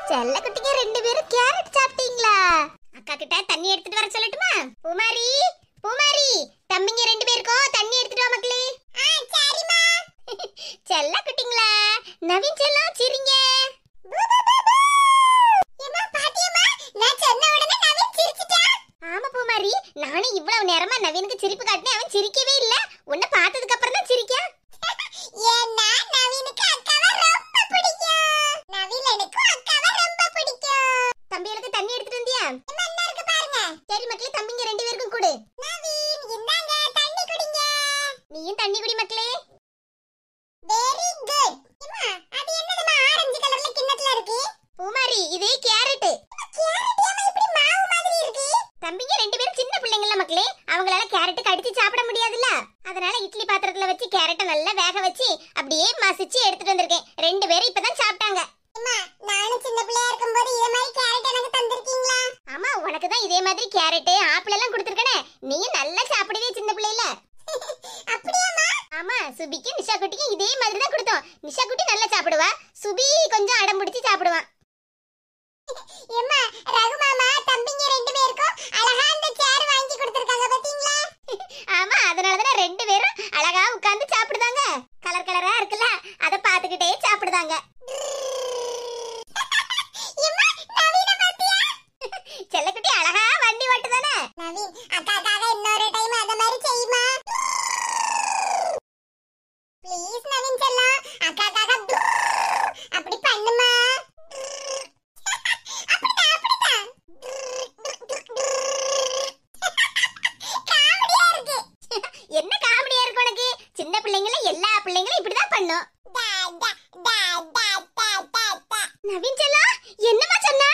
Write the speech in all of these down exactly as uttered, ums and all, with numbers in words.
செல்ல குட்டிங்க ரெண்டு பேரும் கேரட் சாப்பிட்டீங்களா? அக்கா கிட்ட தண்ணி எடுத்துட்டு வர சொல்லட்டுமா? பூமாரி, பூமாரி, தம்பிங்க ரெண்டு பேருக்கும் தண்ணி எடுத்துட்டு வா மக்களே. ஆ சரிமா. செல்ல குட்டிங்களா, நவீன் செல்லம் சிரிங்க. ஏமா பாட்டியம்மா, நான் சொன்ன உடனே நவீன் சிரிச்சிட்டான். ஆமா பூமாரி, நானே இவ்வளவு நேரமா நவீனுக்கு சிரிப்பு காட்டினே, அவன் சிரிக்கவே இல்ல. உன்னை பார்த்ததுக்கு அப்புறம் தான் சிரிக்கான். ஏன்னா நவீனுக்கு அக்காவை ரொம்ப பிடிக்கும். நவீனுக்கு அக்காவை ரொம்ப பிடிக்கும். தம்பிகளுக்கு தண்ணி எடுத்துட்டு வந்தியா? என்ன இருக்கு பாருங்க. சரி மக்களே, தம்பிங்க ரெண்டு பேருக்கும் கொடு. நவீன் இந்தாங்க தண்ணி குடிங்க. நீயும் தண்ணி குடி மக்களே. Very good. அம்மா அது என்னதுமா ஆரஞ்சு கலர்ல கிண்ணத்துல இருக்கு? பூமாரி, இது கேரட். கேரட் ஏமா இப்படி மாவு மாதிரி இருக்கு? தம்பிங்க ரெண்டு பேரும் சின்ன பிள்ளைங்கள மக்களே, அவங்களால கேரட் கடிச்சு சாப்பிட முடியாதுல்ல. அதனால இட்லி பாத்திரத்துல வச்சு கேரட்டை நல்லா வேக வச்சு அப்படியே மசிச்சு எடுத்துட்டு வந்திருக்கேன். ரெண்டு பேரும் இப்பதான் சாப்பிட்டாங்க. அம்மா நானும் சின்ன பிள்ளையா இருக்கும்போது இதே மாதிரி கேரட் எனக்கு தந்திருக்கீங்களா? ஆமா, உனக்கு தான் இதே மாதிரி கேரட் ஆப்பிள் எல்லாம் கொடுத்திருக்கனே. நீ நல்லா சாப்பிடுவே சின்ன பிள்ளையில. அப்படியாம்மா? ஆமா, சுபிக்கு நிஷா குட்டிக்கு இதே மாதிரி தான் கொடுத்தோம். நிஷா குட்டி நல்லா சாப்பிடுவா, சுபி கொஞ்சம் அடம் பிடிச்சு சாப்பிடுவான். ஏம்மா ரகு மாமா தம்பிங்க ரெண்டு பேருக்கும் அழகா இந்த சேர் வாங்கி கொடுத்திருக்காங்க பாத்தீங்களா? ஆமா, அதனால தான் ரெண்டு பேரும் அழகா உட்கார்ந்து சாப்பிடுதாங்க. கலர் கலரா இருக்குல்ல, அத பாத்துக்கிட்டே சாப்பிடுதாங்க. செல்லக்குட்டி அழகா வண்டி ஓட்டுதானே? நவீன் அக்காக்காக இன்னொரு டைம் அத மாதிரி செய்யுமா? ப்ளீஸ் நவீன் செல்லம், அக்காக்காக அப்படி பண்ணுமா? அப்படிதான் அப்படிதான். காமெடியா இருக்கு. என்ன காமெடியா இருக்கு உனக்கு? சின்ன பிள்ளைங்கள எல்லா பிள்ளைங்களும் இப்படிதான் பண்ணும். நவீன் செல்லம் என்னமா சொன்னா?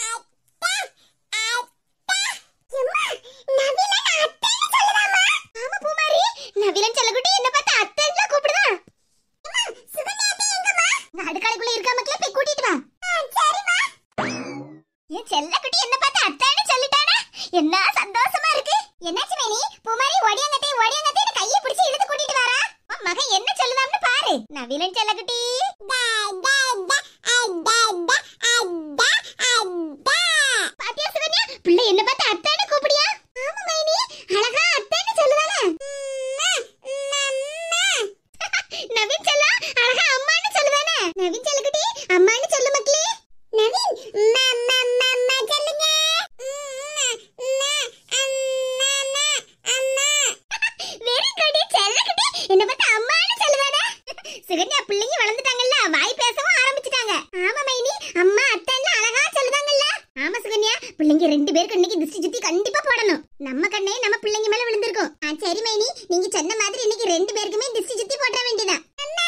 நவீன் செல்லக்குட்டி என்ன பார்த்து அத்தைன்னு கூப்பிடுதா? அடுக்கலைக்குள்ள இருக்க மக்களே போய் கூட்டிட்டு வா. சரிமா. என் செல்லக்குட்டி என்ன பார்த்து அத்தைன்னு சொல்லிட்டானே, என்ன சந்தோஷமா இருக்கு. என்னாச்சு மேனி? பூமாரி ஓடியாங்கத்தே ஓடியாங்கத்தே கையை பிடிச்சு இழுத்து கூட்டிட்டு வாரா. மகன் என்ன சொல்லுதாம்னு பாரு. நவீன் செல்லக்குட்டி பாத்தியா சுகன்யா, பிள்ளை என்ன பார்த்து அத்தைன்னு கூப்பிடியா? ஆமா மைனி, அழகா அத்தைன்னு சொல்லுதானே. நவீன் செல்லம் அழகா அம்மான்னு சொல்லுதானே. நவீன் செல்லக்குட்டி அம்மான்னு சொல்லு மக்களே. நவீன் மம்மா மம்மா சொல்லுங்க. வெரி குட் செல்லக்குட்டி, என்ன பார்த்தா அம்மான்னு சொல்லுதானே. சுகன்யா பிள்ளைங்க வளர்ந்துட்டாங்கல்ல, வாய் பேசவும் ஆரம்பிச்சிட்டாங்க. ஆமா மைனி, அம்மா அத்தைன்னு அழகா சொல்லுதாங்கல்ல. ஆமா சுகன்யா, பிள்ளைங்க ரெண்டு பேருக்கு இன்னைக்கு திருஷ்டி சுத்தி கண்டிப்பா போடணும். நம்ம கண்ணே நம்ம பிள்ளைங்க மேல விழுந்திருக்கும். ஆ சரி மைனி, நீங்க சொன்ன மாதிரி இன்னைக்கு ரெண்டு பேருக்குமே திருஷ்டி சுத்தி போட வேண்டியதா.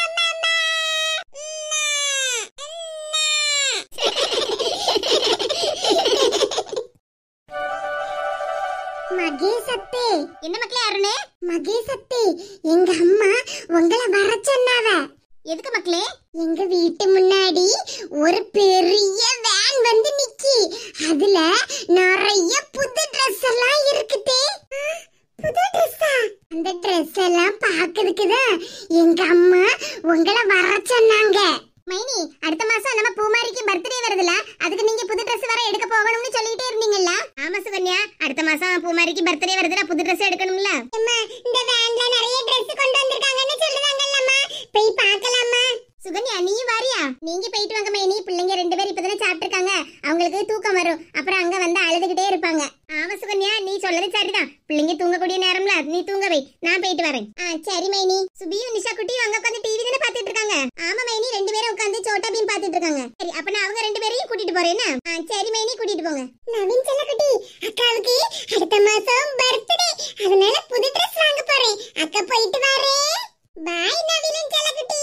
மகேசத்தே, என்ன மக்களே அருணே? மகேசத்தே, எங்க அம்மா உங்களை வர சொன்னாவ. எதுக்கு மக்களே? எங்க வீட்டு முன்னாடி ஒரு பெரிய வேன் வந்து நிக்கி, அதுல நிறைய புது Dress எல்லாம் இருக்குதே. புது Dress-ஆ? அந்த Dress எல்லாம் பாக்குறதுக்கு தான் எங்க அம்மா உங்களை வர சொன்னாங்க. மைனி, அடுத்த மாசம் நம்ம பூமாரிக்கு பர்த்டே வருதுல, அதுக்கு நீங்க புது Dress வேற எடுக்க போகணும்னு சொல்லிட்டே இருந்தீங்கல்ல. ஆமா சுகன்யா, அடுத்த மாசம் பூமாரிக்கு பர்த்டே வருதுல, புது Dress எடுக்கணும்ல. அம்மா இந்த வேன்ல நிறைய Dress கொண்டு வந்திருக்காங்கன்னு சொல்லுவாங்கல்லம்மா, போய் பார்க்கலாமா? சுகன்யா நீ வாரியா? நீங்க போயிட்டு வாங்க மைனி, பிள்ளைங்க ரெண்டு பேரும் இப்பதானே சாப்பிட்டுருக்காங்க, அவங்களுக்கு தூக்கம் வரும், அப்புறம் அங்க வந்து அழுதுகிட்டே இருப்பாங்க. ஆமா சுகன்யா, நீ சொல்றது சரிதான், பிள்ளைங்க தூங்கக்கூடிய நேரம்ல, நீ தூங்க வை, நான் போயிட்டு வரேன். ஆ சரி மைனி. சுபியும் நிஷா குட்டியும் அங்க உட்கார்ந்து டிவி தானே பாத்துட்டு இருக்காங்க. ஆமா மைனி, ரெண்டு பேரும் உட்கார்ந்து சோட்டா பீம் பாத்துட்டு இருக்காங்க. சரி, அப்ப நான் அவங்க ரெண்டு பேரையும் கூட்டிட்டு போறேன். ஆ சரி மைனி, கூட்டிட்டு போங்க. நவீன் செல்லக்குட்டி, அக்காவுக்கு அடுத்த மாசம் பர்த்டே, அதனால புது Dress வாங்க போறேன். அக்கா போயிட்டு வரேன். பை நவீன் செல்லக்குட்டி.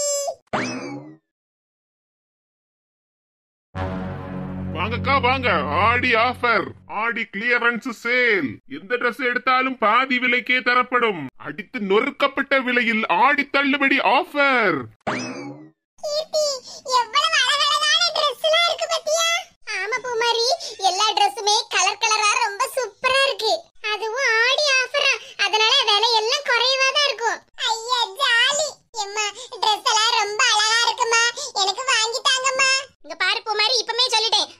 வாங்கக்கா வாங்க, ஆடி ஆஃபர், ஆடி கிளியரன்ஸ் சேல். எந்த Dress எடுத்தாலும் பாதி விலைக்கே தரப்படும். அடித்து நொறுக்கப்பட்ட விலையில் ஆடி தள்ளுபடி ஆஃபர். கீர்த்தி, எவ்வளவு அழகழகான Dress எல்லாம் இருக்கு பாத்தியா? ஆமா பூமாரி, எல்லா Dress-உமே கலர் கலரா ரொம்ப சூப்பரா இருக்கு. அதுவும் ஆடி ஆஃபரா, அதனால விலை எல்லாம் குறைவா தான் இருக்கும். ஐயா ஜாலி. எம்மா Dress எல்லாம் ரொம்ப அழகா இருக்குமா, எனக்கு வாங்கி தாங்கம்மா. இங்க பாரு பூமாரி, இப்பமே சொல்லிட்டேன்,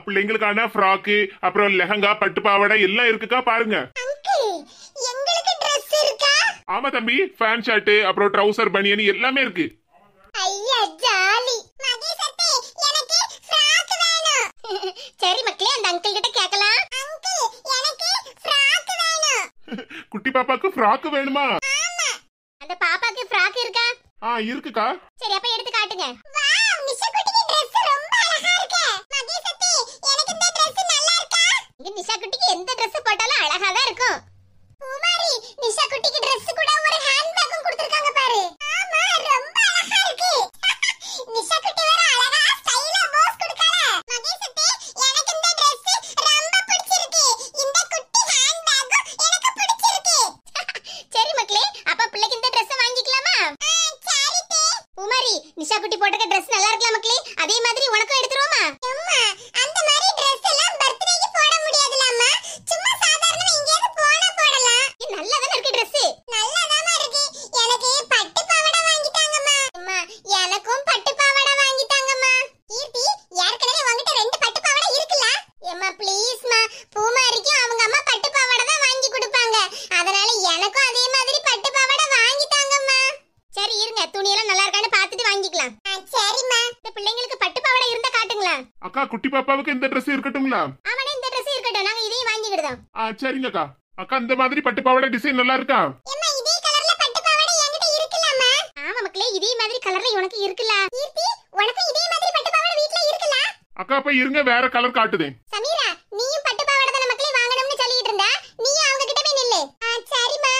பிள்ளைங்களுக்கான ஃப்ராக்கு அப்புறம் லெஹங்கா பட்டு பாவாடை எல்லாம் இருக்குக்கா பாருங்க. அங்கிள் எங்களுக்கு Dress இருக்கா? ஆமா தம்பி, ஃபேன் ஷர்ட் அப்புறம் ட்ரவுசர் பனியன் எல்லாமே இருக்கு. ஐயா ஜாலி. மகேசத்தே எனக்கு ஃப்ராக் வேணும். சரி மக்களே, அந்த அங்கிள் கிட்ட கேக்கலாம். அங்கிள் எனக்கு ஃப்ராக் வேணும். குட்டி பாப்பாக்கு ஃப்ராக் வேணுமா? ஆமா. அந்த பாப்பாக்கு ஃப்ராக் இருக்கா? ஆ இருக்குக்கா. சரி அப்ப எடுத்து காட்டுங்க. வாவ், நிஷா குட்டிக்கு Dress ரொம்ப அழகா இருக்கு. மகேசத்தே எனக்கு இந்த Dress நல்லா இருக்கா? இங்க நிஷா குட்டிக்கு எந்த Dress போட்டாலும் அழகா தான் இருக்கும். பூமாரி, நிஷா குட்டிக்கு Dress கூட ஒரு ஹேண்ட் பேக்கும் கொடுத்திருக்காங்க பாரு. ஆமா, ரொம்ப அழகா இருக்கு. நிஷா குட்டி வேற அழகா ஸ்டைலா போஸ் கொடுக்கல. மகேசத்தே எனக்கு இந்த Dress ரொம்ப பிடிச்சிருக்கு. இந்த குட்டி ஹேண்ட் பேக்கும் எனக்கு பிடிச்சிருக்கு. சரி மக்களே, அப்ப பிள்ளைக்கு இந்த Dress வாங்கிக்கலாமா? சரி தே. பூமாரி, நிஷா குட்டி போட்டுக்க Dress நல்லா இருக்கல மக்களே, அதே மாதிரி உனக்கும் எடுத்துருவோமா? அம்மா, அந்த மாதிரி Dress எல்லாம் பர்த்டேக்கு போட முடியாதுலம்மா. சும்மா சாதாரணமா எங்கயாவது போனா போடலாம். இது நல்லா தான இருக்கு Dress. நல்லா தான இருக்கு. எனக்கு பட்டு பாவாடை வாங்கி தாங்கம்மா. அம்மா, எனக்கும் பட்டு பாவாடை வாங்கி தாங்கம்மா. கீர்த்தி, ஏற்கனவே உன்கிட்ட ரெண்டு பட்டு பாவாடை இருக்குல? அம்மா ப்ளீஸ்மா, பூமாரிக்கு அவங்க அம்மா பட்டு பாவாடை தான் வாங்கி கொடுப்பாங்க. அதனால எனக்கும் அதே மாதிரி பட்டு பாவாடை வாங்கி தாங்கம்மா. சரி இருங்க, துணியெல்லாம் நல்லா இருக்கான்னு பார்த்துட்டு வாங்கிக்கலாம். சரிம்மா. இந்த பிள்ளைங்களுக்கு பட்டு பாவாடை இருந்தா காட்டுங்களா? அக்கா, குட்டி பாப்பாவுக்கு இந்த Dress இருக்கட்டும்ங்களா? ஆமாண்ணே, இந்த Dress இருக்கட்டும், நாங்க இதையும் வாங்கிக்கிடுதோம். ஆ சரிங்கக்கா. அக்கா, இந்த மாதிரி பட்டு பாவாடை டிசைன் நல்லா இருக்கா? அம்மா, இதே கலர்ல பட்டு பாவாடை என்கிட்ட இருக்குலம்மா. ஆமா மக்களே, இதே மாதிரி கலர்ல உனக்கு இருக்குல. கீர்த்தி, உனக்கு இதே மாதிரி பட்டு பாவாடை வீட்ல இருக்குல? அக்கா, அப்ப இருங்க, வேற கலர் காட்டுதேன். சமீரா, நீயும் பட்டு பாவாடை தான மக்களே வாங்கணும்னு சொல்லிட்டு இருந்தா, நீயும் அவங்க கிட்ட போய் நில்லு. ஆ சரிம்மா.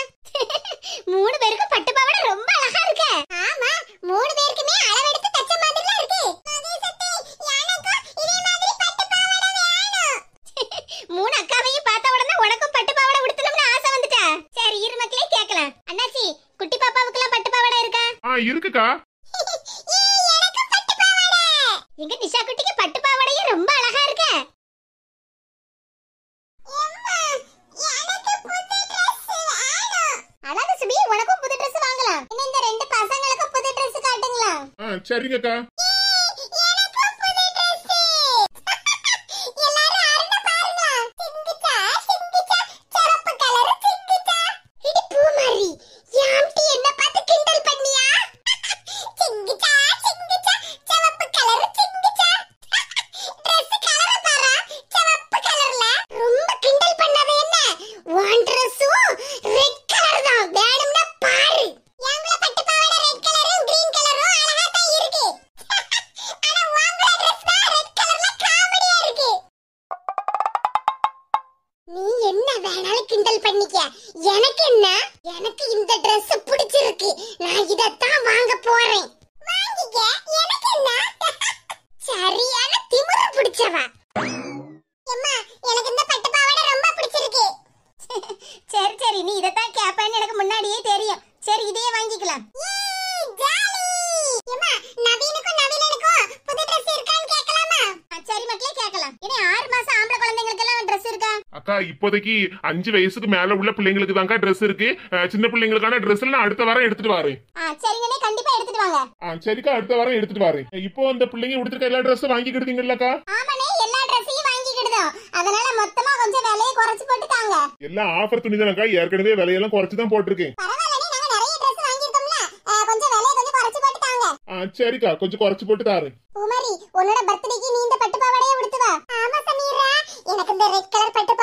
மூணு பேருக்கு பட்டு பாவாடை ரொம்ப அழகா இருக்கு. ஆமா, மூணு பேருக்குமே அளவெடுத்து தச்ச மாதிரில இருக்கு. மகேசத்தே, எனக்கு இதே மாதிரி பட்டு பாவாடை வேணும். மூணு அக்காவையும் பார்த்த உடனே உனக்கும் பட்டு பாவாடை உடுத்தணும்னு ஆசை வந்துட்டா? சரி இரு மக்களே கேக்கலாம். அண்ணாச்சி, குட்டி பாப்பாவுக்குலாம் பட்டு பாவாடை இருக்கா? ஆ இருக்குக்கா. எனக்கு பட்டு பாவாடை. எங்க நிஷா குட்டிக்கு பட்டு பாவாடையே ரொம்ப அழகா இருக்கு. அம்மா, எனக்கு புது Dress வேணும். அழகு சுபி, உனக்கும் புது Dress வாங்கலாம். இன்னும் இந்த ரெண்டு பசங்களுக்கும் புது Dress காட்டுங்களா? ஆ சரிங்கக்கா. எனக்கும் புது Dress. எல்லாரும் அருண பாருங்க. சிங்கிச்சா சிங்கிச்சா சிவப்பு கலர் சிங்கிச்சா. இடி பூமாரி, யாம்டி என்ன பார்த்து கிண்டல் பண்ணியா? சிங்கிச்சா சிங்கிச்சா சிவப்பு கலர் சிங்கிச்சா. Dress கலர் பாரா, சிவப்பு கலர்ல. ரொம்ப கிண்டல் பண்ணாத என்ன? ஒன் Dress-உம் ரெட் கலர் தான். வேணும்னா பாரு. எங்கள பட்டு பாவாடை ரெட் கலரும் கிரீன் கலரும் அழகா தான் இருக்கு. ஆனா உங்கள Dress தான் ரெட் கலர்ல காமெடியா இருக்கு. நீ என்ன வேணாலும் கிண்டல் பண்ணிக்க, எனக்கு என்ன? எனக்கு இந்த Dress பிடிச்சிருக்கு. நான் இத தான் வாங்க போறேன். வாங்கிக்க, எனக்கு என்ன? சரியான திமிரு பிடிச்சவ. அம்மா, எனக்கு இந்த பட்டு பாவாடை ரொம்ப பிடிச்சிருக்கு. சரி சரி, நீ இத தான் கேப்பேன்னு எனக்கு முன்னாடியே தெரியும். சரி இதையே வாங்கிக்கலாம். ஏய் ஜாலி. அம்மா, நவீனுக்கும் நவீனனுக்கும் புது Dress இருக்கான்னு கேட்கலாமா? சரி மக்களே கேட்கலாம். இனி ஆறு மாசம் ஆம்பளை குழந்தைகளுக்கு எல்லாம் Dress இருக்கா? அக்கா, இப்போதைக்கு அஞ்சு வயசுக்கு மேல உள்ள பிள்ளைங்களுக்கு தான்க்கா Dress இருக்கு. சின்ன பிள்ளைங்களுக்கான Dress நான் அடுத்த வாரம் எடுத்துட்டு வரேன். சரிங்கண்ணே, கண்டிப்பா எடுத்துட்டு வாங்க. ஆ சரிக்கா, அடுத்த வாரம் எடுத்துட்டு வரேன். இப்போ அந்த பிள்ளைங்க உடுத்திருக்க எல்லா Dress வாங்கிக்கிட்டீங்கல்லக்கா? ஆமாண்ணே, எல்லா Dress-ஐயும் வாங்கிக்கிடுதோம். அதனால மொத்தமா கொஞ்சம் விலையை குறைச்சு போட்டு தாங்க. எல்லாம் ஆஃபர் துணி தானக்கா, ஏற்கனவே விலையெல்லாம் குறைச்சு தான் போட்டிருக்கேன். பரவாயில்லை, நாங்க நிறைய Dress வாங்கியிருக்கோம்ல, கொஞ்சம் விலையை கொஞ்சம் குறைச்சு போட்டு தாங்க. ஆ சரிக்கா, கொஞ்சம் குறைச்சு போட்டு தாரேன். பூமாரி, உன்னோட பர்த்டேக்கு நீ இந்த பட்டு பாவாடையை உடுத்துவா? ஆமா சமீரா, எனக்கு இந்த ரெட் கலர் பட்டு